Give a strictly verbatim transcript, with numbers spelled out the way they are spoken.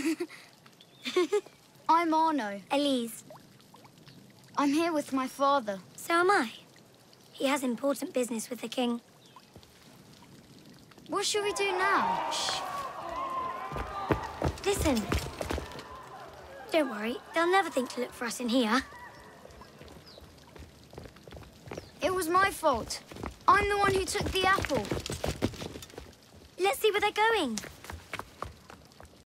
I'm Arno. Elise. I'm here with my father. So am I. He has important business with the king. What shall we do now? Shh. Listen. Don't worry, they'll never think to look for us in here. It was my fault. I'm the one who took the apple. Let's see where they're going.